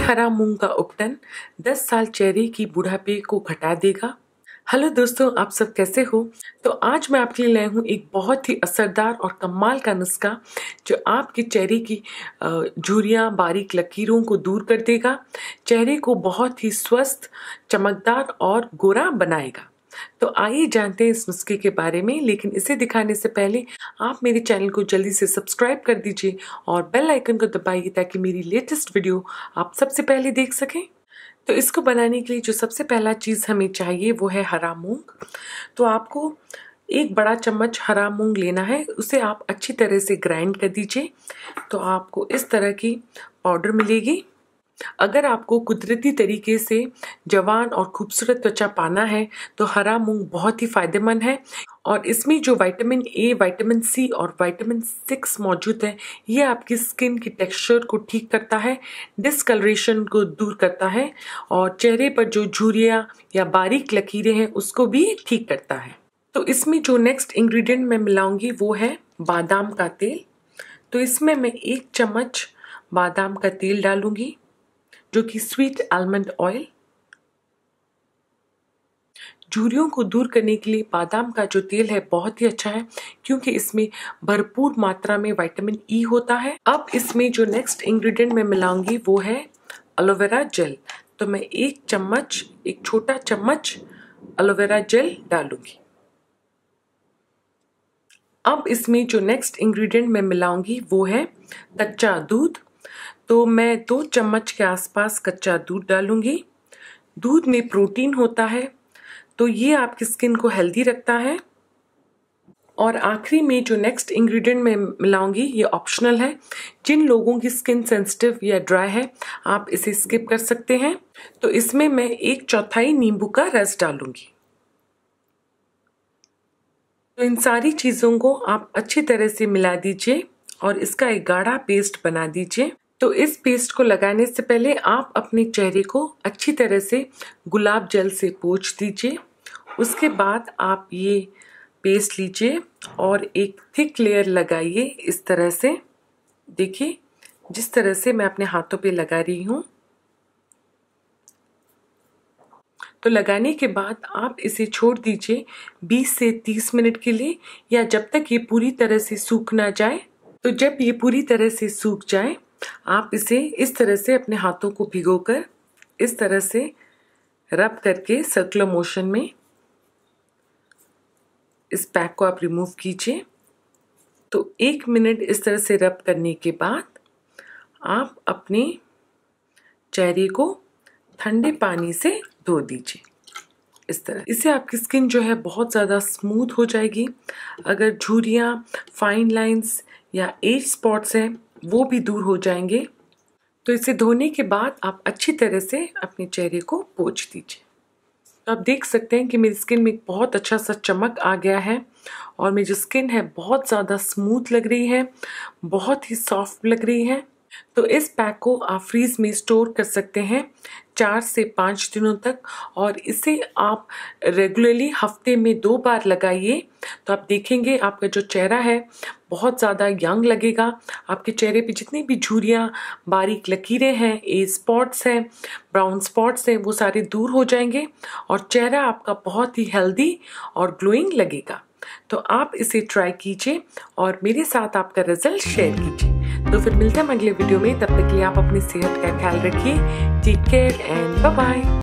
हरा मूंग का उपटन 10 साल चेहरे की बुढ़ापे को घटा देगा। हेलो दोस्तों, आप सब कैसे हो? तो आज मैं आपके लिए लाया हूँ एक बहुत ही असरदार और कमाल का नुस्खा जो आपके चेहरे की झुर्रियाँ, बारीक लकीरों को दूर कर देगा, चेहरे को बहुत ही स्वस्थ, चमकदार और गोरा बनाएगा। तो आइए जानते हैं इस नुस्खे के बारे में, लेकिन इसे दिखाने से पहले आप मेरे चैनल को जल्दी से सब्सक्राइब कर दीजिए और बेल आइकन को दबाइए ताकि मेरी लेटेस्ट वीडियो आप सबसे पहले देख सकें। तो इसको बनाने के लिए जो सबसे पहला चीज़ हमें चाहिए वो है हरा मूंग। तो आपको एक बड़ा चम्मच हरा मूंग लेना है, उसे आप अच्छी तरह से ग्राइंड कर दीजिए। तो आपको इस तरह की पाउडर मिलेगी। अगर आपको कुदरती तरीके से जवान और खूबसूरत त्वचा पाना है तो हरा मूंग बहुत ही फायदेमंद है और इसमें जो विटामिन ए, विटामिन सी और विटामिन 6 मौजूद है, ये आपकी स्किन की टेक्सचर को ठीक करता है, डिस्कलरेशन को दूर करता है और चेहरे पर जो झुर्रियाँ या बारीक लकीरें हैं उसको भी ठीक करता है। तो इसमें जो नेक्स्ट इंग्रेडिएंट मैं मिलाऊंगी वो है बादाम का तेल। तो इसमें मैं 1 चम्मच बादाम का तेल डालूंगी जो कि स्वीट आलमंड ऑयल। झुर्रियों को दूर करने के लिए बादाम का जो तेल है बहुत ही अच्छा है क्योंकि इसमें भरपूर मात्रा में विटामिन ई होता है। अब इसमें जो नेक्स्ट इंग्रेडिएंट मैं मिलाऊंगी वो है एलोवेरा जेल। तो मैं 1 चम्मच, एक छोटा चम्मच एलोवेरा जेल डालूंगी। अब इसमें जो नेक्स्ट इंग्रेडिएंट मैं मिलाऊंगी वो है कच्चा दूध। तो मैं 2 चम्मच के आसपास कच्चा दूध डालूंगी। दूध में प्रोटीन होता है तो ये आपकी स्किन को हेल्दी रखता है। और आखिरी में जो नेक्स्ट इंग्रेडिएंट मैं मिलाऊंगी ये ऑप्शनल है। जिन लोगों की स्किन सेंसिटिव या ड्राई है आप इसे स्किप कर सकते हैं। तो इसमें मैं 1/4 नींबू का रस डालूंगी। तो इन सारी चीज़ों को आप अच्छी तरह से मिला दीजिए और इसका एक गाढ़ा पेस्ट बना दीजिए। तो इस पेस्ट को लगाने से पहले आप अपने चेहरे को अच्छी तरह से गुलाब जल से पोंछ दीजिए। उसके बाद आप ये पेस्ट लीजिए और एक थिक लेयर लगाइए इस तरह से। देखिए जिस तरह से मैं अपने हाथों पे लगा रही हूँ। तो लगाने के बाद आप इसे छोड़ दीजिए 20 से 30 मिनट के लिए, या जब तक ये पूरी तरह से सूख ना जाए। तो जब ये पूरी तरह से सूख जाए आप इसे इस तरह से अपने हाथों को भिगोकर इस तरह से रब करके सर्कुलर मोशन में इस पैक को आप रिमूव कीजिए। तो 1 मिनट इस तरह से रब करने के बाद आप अपने चेहरे को ठंडे पानी से धो दीजिए इस तरह। इससे आपकी स्किन जो है बहुत ज़्यादा स्मूथ हो जाएगी। अगर झुर्रियाँ, फाइन लाइंस या एज स्पॉट्स हैं वो भी दूर हो जाएंगे। तो इसे धोने के बाद आप अच्छी तरह से अपने चेहरे को पोंछ दीजिए। तो आप देख सकते हैं कि मेरी स्किन में बहुत अच्छा सा चमक आ गया है और मेरी जो स्किन है बहुत ज़्यादा स्मूथ लग रही है, बहुत ही सॉफ्ट लग रही है। तो इस पैक को आप फ्रीज में स्टोर कर सकते हैं 4 से 5 दिनों तक और इसे आप रेगुलरली हफ्ते में 2 बार लगाइए। तो आप देखेंगे आपका जो चेहरा है बहुत ज़्यादा यंग लगेगा। आपके चेहरे पे जितनी भी झुर्रियाँ, बारीक लकीरें हैं, एज स्पॉट्स हैं, ब्राउन स्पॉट्स हैं, वो सारे दूर हो जाएंगे और चेहरा आपका बहुत ही हेल्दी और ग्लोइंग लगेगा। तो आप इसे ट्राई कीजिए और मेरे साथ आपका रिजल्ट शेयर कीजिए। तो फिर मिलते हैं अगले वीडियो में। तब तक के लिए आप अपनी सेहत का ख्याल रखिए। Take care and bye bye.